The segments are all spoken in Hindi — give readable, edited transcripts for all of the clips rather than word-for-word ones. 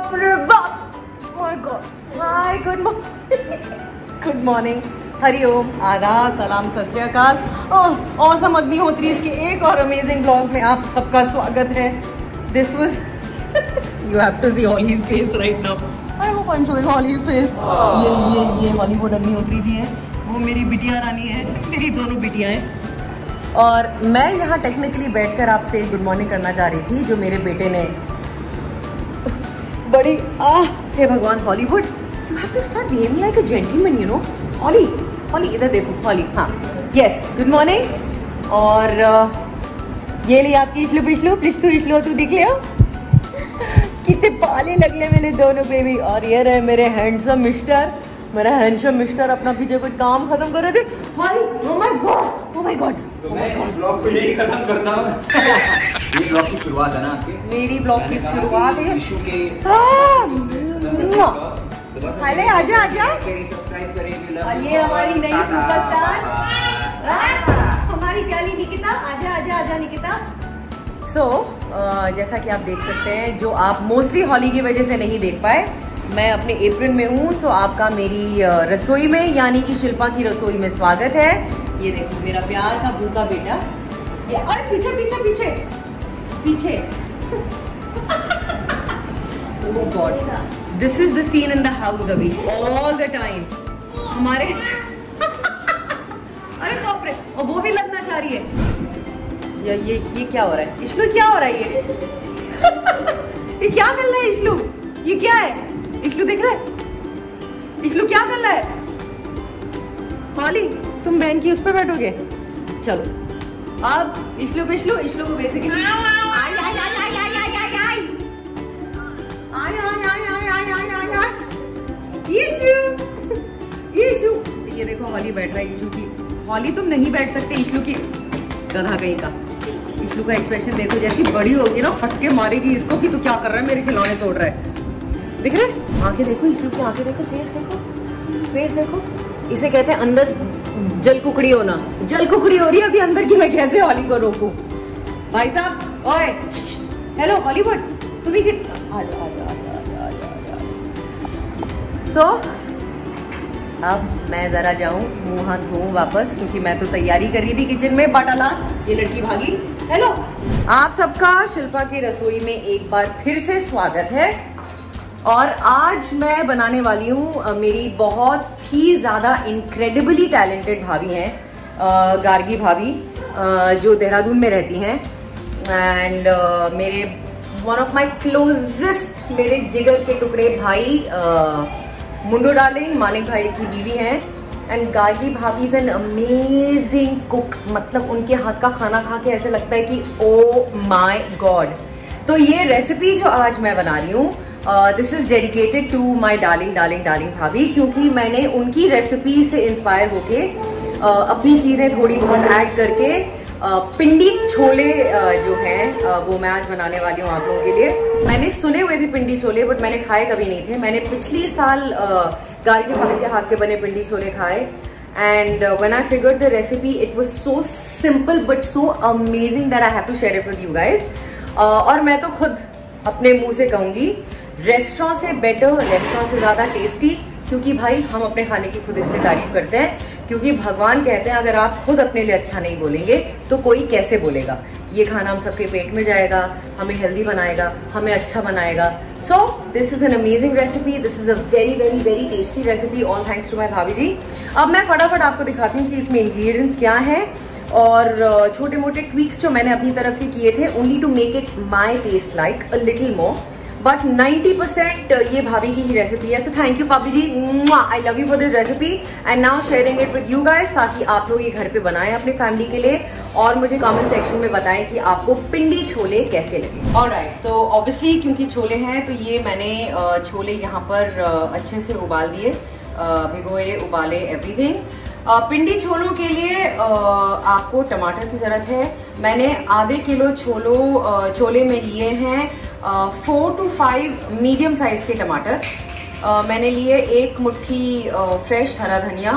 रे बाप, my god. Hi, good morning, good morning, हरिओम, आदाब, सलाम, सत श्री अकाल। ऑसम अग्निहोत्रीज के एक और अमेजिंग ब्लॉग में आप सबका स्वागत है। This was you have to see Holly's face right now. I hope I am showing Holly's face. ये हॉलीवुड अग्निहोत्री जी हैं, वो मेरी बिटिया रानी है, मेरी दोनों बिटियां हैं। और मैं यहाँ टेक्निकली बैठकर आपसे गुड मॉर्निंग करना चाह रही थी, जो मेरे बेटे ने बड़ी हे भगवान, Hollywood, you have to start behaving like a gentleman, you know. Holly, Holly इधर देखो, हॉली, हाँ, यस, गुड मॉर्निंग। और ये ली आपकी इश्लू पिश्लू, पिश्लू तू दिख ले हो कितने पाले लगले मेरे दोनों बेबी। और ये रहे मेरे हैंडसम मिस्टर, मेरा हैंडसम मिस्टर अपना पीछे कुछ काम खत्म कर रहे थे। Holy, oh my God, oh my God. तो मैं इस ब्लॉग को यही खत्म करता हूँ। ये ब्लॉग की शुरुआत है ना आपकी, मेरी ब्लॉग की शुरुआत है। हेलो, आजा आजा, सब्सक्राइब करें। और ये हमारी नई सुपरस्टार, हमारी प्यारी निकिता। आजा आजा आजा निकिता। जैसा कि आप देख सकते हैं, जो आप मोस्टली हॉली की वजह से नहीं देख पाए, मैं अपने अप्रैल में हूँ। सो आपका मेरी रसोई में, यानी कि शिल्पा की रसोई में स्वागत है। ये देखो मेरा प्यार का भूखा बेटा, ये, और पीछे पीछे पीछे पीछे oh God, this is the scene in the house अभी ऑल द टाइम हमारे अरे बाप रे, और वो भी लगना चाह रही है। ये क्या हो रहा है इश्लू, क्या हो रहा है ये ये क्या कर रहा है इश्लू, ये क्या है इश्लू, देख रहा है इश्लू क्या कर रहा है। हॉली, तुम बहन की उस पे बैठोगे, चलो। अब इश्लू पिश्लू, इश्लू को बेसिकली ये देखो हॉली बैठ रहा है इश्लू की। हॉली तुम नहीं बैठ सकते इश्लू की, गधा कहीं का। इश्लू का एक्सप्रेशन देखो, जैसी बड़ी होगी ना फटके मारेगी इसको कि तू क्या कर रहा है, मेरे खिलौने तोड़ रहा है। दिख रहे, आंखें देखो इश्लू की, आंखें देखो, फेस देखो, फेस देखो। इसे कहते हैं अंदर जल कुकड़ी होना। जल कुकड़ी हो रही है अभी अंदर की, मैं कैसे हॉली को रोकूं। भाई साहब, ओए, हेलो हॉलीवुड, तुम ही तो अब मैं जरा जाऊं मुंह हाथ धोऊं वापस, क्योंकि मैं तो तैयारी कर रही थी किचन में, बट अला ये लड़की भागी। हेलो, आप सबका शिल्पा की रसोई में एक बार फिर से स्वागत है। और आज मैं बनाने वाली हूँ, मेरी बहुत ही ज़्यादा इनक्रेडिबली टैलेंटेड भाभी हैं, गार्गी भाभी, जो देहरादून में रहती हैं। एंड मेरे वन ऑफ माई क्लोजेस्ट, मेरे जिगर के टुकड़े भाई, मुंडू डार्लिंग, मानिक भाई की बीवी हैं। एंड गार्गी भाभी इज एन अमेजिंग कुक, मतलब उनके हाथ का खाना खा के ऐसे लगता है कि ओ माई गॉड। तो ये रेसिपी जो आज मैं बना रही हूँ, this is dedicated to my darling darling darling bhabhi, क्योंकि मैंने उनकी रेसिपी से इंस्पायर होके अपनी चीज़ें थोड़ी बहुत ऐड करके पिंडी छोले जो हैं वो मैं आज बनाने वाली हूँ आप लोगों के लिए। मैंने सुने हुए थे पिंडी छोले, बट मैंने खाए कभी नहीं थे। मैंने पिछले साल गार्गी भाभी के हाथ के बने पिंडी छोले खाए, and when I figured the recipe it was so simple but so amazing that I have to share it with you guys. और मैं तो खुद अपने मुंह से कहूँगी, रेस्टोरेंट से बेटर, रेस्टोरेंट से ज़्यादा टेस्टी, क्योंकि भाई हम अपने खाने की खुद इसलिए तारीफ करते हैं, क्योंकि भगवान कहते हैं अगर आप खुद अपने लिए अच्छा नहीं बोलेंगे तो कोई कैसे बोलेगा। ये खाना हम सबके पेट में जाएगा, हमें हेल्दी बनाएगा, हमें अच्छा बनाएगा। So this is an amazing recipe, this is a very very very tasty recipe, all thanks to my bhabhi ji. अब मैं फटाफट आपको दिखाती हूँ कि इसमें इंग्रेडिएंट्स क्या है, और छोटे मोटे ट्वीक्स जो मैंने अपनी तरफ से किए थे, only to make it my taste like a little more, but 90% ये भाभी की ही रेसिपी है। सो thank you bhabhi ji, I love you for this recipe and now sharing it with you guys, ताकि आप लोग ये घर पे बनाएं अपनी फैमिली के लिए, और मुझे कमेंट सेक्शन में बताएं कि आपको पिंडी छोले कैसे लगे। ऑलराइट, तो ऑब्वियसली क्योंकि छोले हैं तो ये मैंने छोले यहाँ पर अच्छे से उबाल दिए, भिगोए, उबाले, एवरीथिंग। पिंडी छोलों के लिए आपको टमाटर की ज़रूरत है। मैंने आधे किलो छोले में लिए हैं 4 to 5 मीडियम साइज के टमाटर। मैंने लिए 1 मुट्ठी फ्रेश हरा धनिया,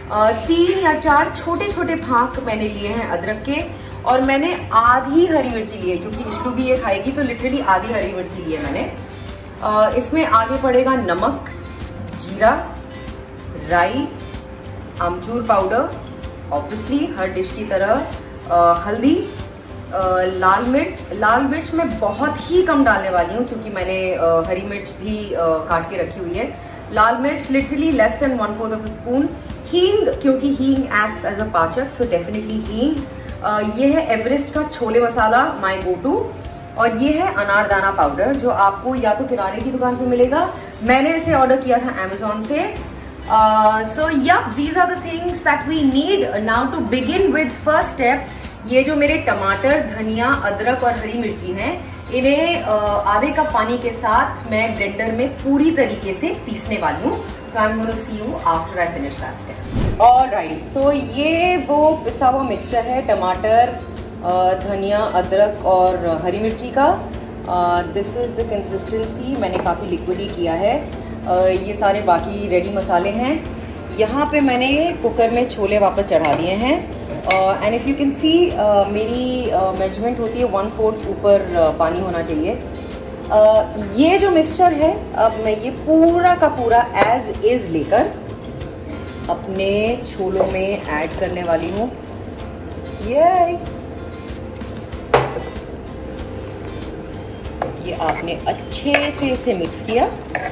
3 या 4 छोटे छोटे फाँक मैंने लिए हैं अदरक के, और मैंने आधी हरी मिर्ची ली है, क्योंकि इश्लू भी ये खाएगी तो लिटरली आधी हरी मिर्ची ली है मैंने। इसमें आगे पड़ेगा नमक, जीरा, राई, आमचूर पाउडर, ऑब्वियसली हर डिश की तरह, हल्दी, लाल मिर्च मैं बहुत ही कम डालने वाली हूँ क्योंकि मैंने हरी मिर्च भी काट के रखी हुई है। लाल मिर्च literally less than 1/4 of spoon. हींग, क्योंकि हींग एक्ट्स एज अ पाचक, सो डेफिनेटली हींग। ये है एवरेस्ट का chole masala, my go to. और ये है अनारदाना पाउडर जो आपको या तो किराने की दुकान पे मिलेगा, मैंने इसे ऑर्डर किया था अमेजोन से। So yup, these are the things that we need now to begin with. First step, ये जो मेरे टमाटर, धनिया, अदरक और हरी मिर्ची हैं, इन्हें आधे कप पानी के साथ मैं ब्लेंडर में पूरी तरीके से पीसने वाली हूँ। So I am going to see you after I finish that step. Alright, तो ये वो पिसा हुआ मिक्सचर है टमाटर, धनिया, अदरक और हरी मिर्ची का। This is the consistency. मैंने काफ़ी लिक्विड ही किया है। ये सारे बाकी रेडी मसाले हैं। यहाँ पे मैंने कुकर में छोले वापस चढ़ा दिए हैं। And if you can see, मेरी मेजरमेंट होती है 1/4 ऊपर पानी होना चाहिए। ये जो मिक्सचर है, अब मैं ये पूरा का पूरा एज इज़ लेकर अपने छोलों में ऐड करने वाली हूँ। ये आपने अच्छे से इसे मिक्स किया।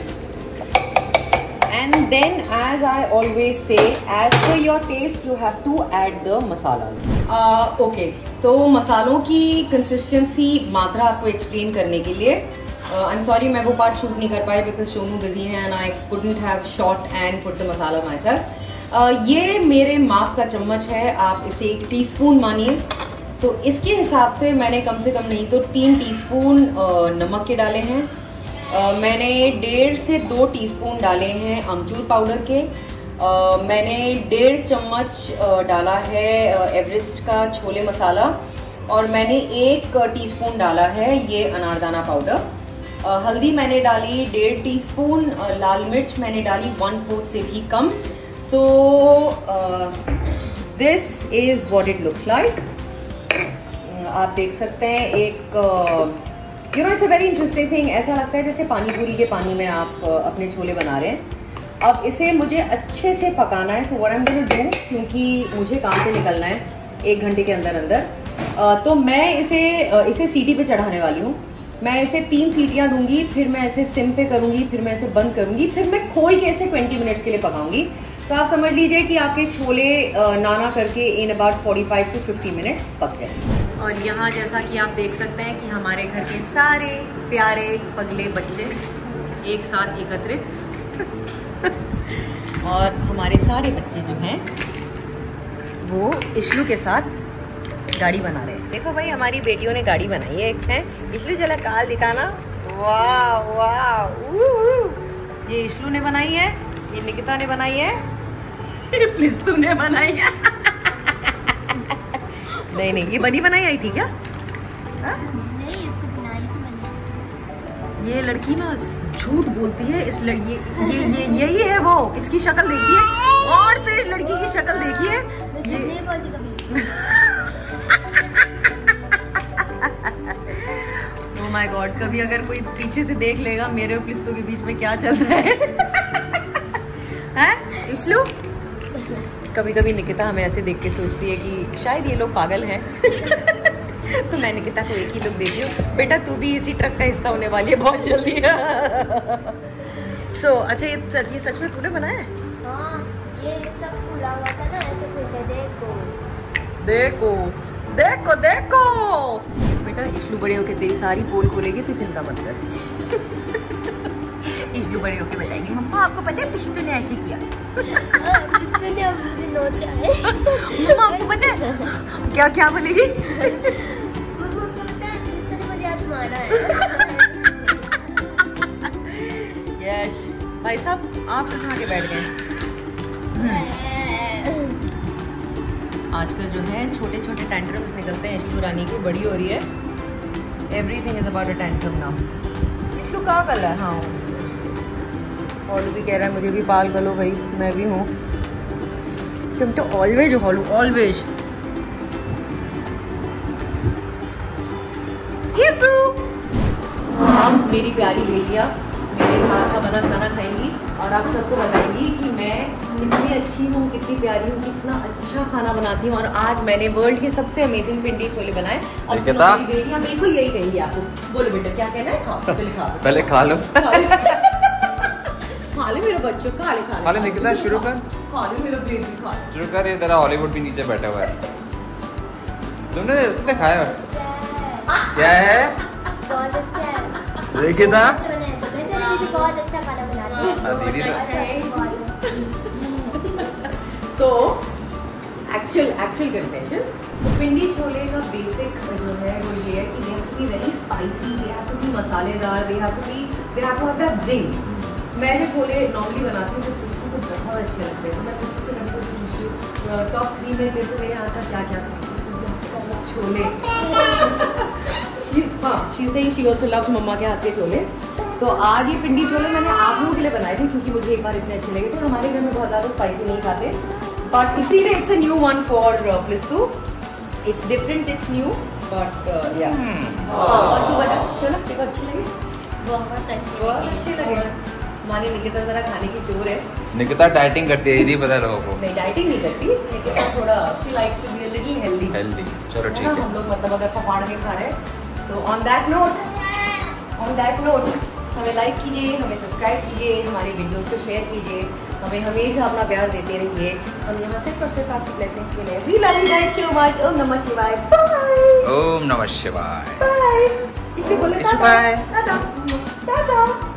And then, as I always say, as per your taste, you have to add the masalas. Okay, तो मसालों की कंसिस्टेंसी, मात्रा आपको एक्सप्लेन करने के लिए I'm sorry मैं वो पार्ट शूट नहीं कर पाई बिकॉज सोनू बिजी है and I couldn't have shot and put the masala myself. ये मेरे माप का चम्मच है, आप इसे 1 टीस्पून मानिए। तो इसके हिसाब से मैंने कम से कम नहीं तो 3 टीस्पून नमक के डाले हैं। मैंने 1.5 से 2 टीस्पून डाले हैं अमचूर पाउडर के। मैंने 1.5 चम्मच डाला है एवरेस्ट का छोले मसाला, और मैंने 1 टीस्पून डाला है ये अनारदाना पाउडर। हल्दी मैंने डाली 1.5 टीस्पून, लाल मिर्च मैंने डाली 1/4 से भी कम। So this is what it looks like. आप देख सकते हैं एक you know it's a very interesting thing. ऐसा लगता है जैसे पानी पूरी के पानी में आप अपने छोले बना रहे हैं। अब इसे मुझे अच्छे से पकाना है। So what I am going to do, क्योंकि मुझे काम से निकलना है 1 घंटे के अंदर अंदर, तो मैं इसे सीटी पे चढ़ाने वाली हूँ। मैं इसे 3 सीटियाँ दूंगी, फिर मैं इसे सिम पे करूँगी, फिर मैं इसे बंद करूँगी, फिर मैं खोल के इसे 20 मिनट्स के लिए पकाऊंगी। तो आप समझ लीजिए कि आपके छोले नाना करके इन अबाउट 45 to 50 मिनट्स पक गए। और यहाँ जैसा कि आप देख सकते हैं कि हमारे घर के सारे प्यारे पगले बच्चे एक साथ एकत्रित और हमारे सारे बच्चे जो हैं वो इशलू के साथ गाड़ी बना रहे हैं। देखो भाई, हमारी बेटियों ने गाड़ी बनाई है एक है। इशलू जरा काल दिखाना। वाह वाह, ये इशलू ने बनाई है, ये निकिता ने बनाई है, प्लीज तूने बनाई है। नहीं, ये बनी बनाई आई थी क्या? नहीं, इसको बनाई थी मैंने। ये लड़की ना झूठ बोलती है। इस लड़की ये यही है वो। इसकी शक्ल देखिए, और से इस लड़की की शक्ल देखिए। ये नहीं बोलती कभी। ओह माय गॉड, कभी अगर कोई पीछे से देख लेगा मेरे और प्लिस्तों के बीच में क्या चल रहा है। हैं इशलू? कभी कभी निकिता हमें ऐसे देख के सोचती है कि शायद ये लोग पागल हैं। तो मैं निकिता को एक ही लुक देती हूँ, बेटा तू भी इसी ट्रक का हिस्सा होने वाली है बहुत जल्दी। सो अच्छा, ये सच में तूने बनाया है? हाँ, ये सब खुला हुआ था ना, ऐसे खुल के देखो देखो देखो। बेटा इशलू बड़े होके तेरी सारी पोल खोलेगी, तू चिंता मत कर। इशलू बड़े होके बताएगी मम्मा आपको पता है पिस्तू ने ऐसे किया। पिस्तू ने मुझे नोचा है। मम्मा आपको पता है क्या क्या बोलेगी? मम्मा आपको पता है पिस्तू ने मुझे आज मारा है। यस भाई साहब, आप कहाँ आके बैठ गए? आजकल जो है छोटे छोटे टैंट्रम्स निकलते हैं इशलू रानी की, बड़ी हो रही है। Everything is about a tantrum now. इशलू कहाँ कर रहा है? हाँ, हॉलू भी कह रहा है मुझे भी पाल कर लो भाई, मैं भी हूँ। तुम तो ऑलवेज हो हॉलू, ऑलवेज। अब मेरी प्यारी बेटियाँ मेरे हाथ का बना खाना खाएंगी और आप सबको बताएंगी कि मैं कितनी अच्छी हूँ, कितनी प्यारी हूँ, कितना अच्छा खाना बनाती हूँ। और आज मैंने वर्ल्ड के सबसे अमेजिंग पिंडी छोले बनाए। और मेरी बेटियाँ बिल्कुल यही कहेंगी आपको। बोलो बेटा क्या कहना है? खाओ पहले, खाओ पहले खा लो। खा ले मेरे बच्चों, खा ले निकिता शुरू कर। खा ले मेरा बेबी, खा ले। शुरू कर। ये तेरा हॉलीवुड भी नीचे बैठा हुआ है। तुमने खाया क्या है? बहुत अच्छा है। निकिता वैसे दीदी बहुत अच्छा खाना बनाती है। दीदी सो एक्चुअल कन्फेशन, तो पिंडी छोले का बेसिक जो है वो ये है कि they have to be very spicy, they have to be मसालेदार, they have to have that zing. मैं जो छोले नॉर्मली बनाती हूँ तो पिस्तों को बहुत अच्छे लगते हैं, तो मैं पिस्तों से कभी कभी पूछती हूँ टॉप 3 में देखो मेरे यहाँ का क्या क्या chole. She also loves mama के हाथ के छोले। तो आज ये पिंडी छोले मैंने आप लोगों के लिए बनाए थे क्योंकि मुझे एक बार इतने अच्छे लगे थे। हमारे घर में बहुत ज़्यादा स्पाइसी नहीं खाते, बट इसीलिए it's a new one for प्लिस्तु। It's different, it's new, but ya. और तू बता शोना, तेरे को अच्छी लगी? बहुत अच्छे लगे। हमारी निकिता जरा खाने की चोर है। निकिता डाइटिंग करती है, ये नहीं पता लोगों को। नहीं डाइटिंग नहीं करती, निकिता थोड़ा she likes to be a little healthy. चलो ठीक है। हम लोग मतलब अगर पहाड़ के खा रहे हैं तो ऑन दैट नोट हमें लाइक कीजिए, हमें सब्सक्राइब कीजिए, हमारी वीडियोस को शेयर कीजिए, हमें हमेशा अपना प्यार देते रहिए। हम यहाँ सिर्फ और सिर्फ आपकी ब्लेसिंग्स के लिए। We love you guys so much. ओम नमः शिवाय। बाय। ओम नमः शिवाय। बाय। इसलिए बोले बाय। टाटा टाटा।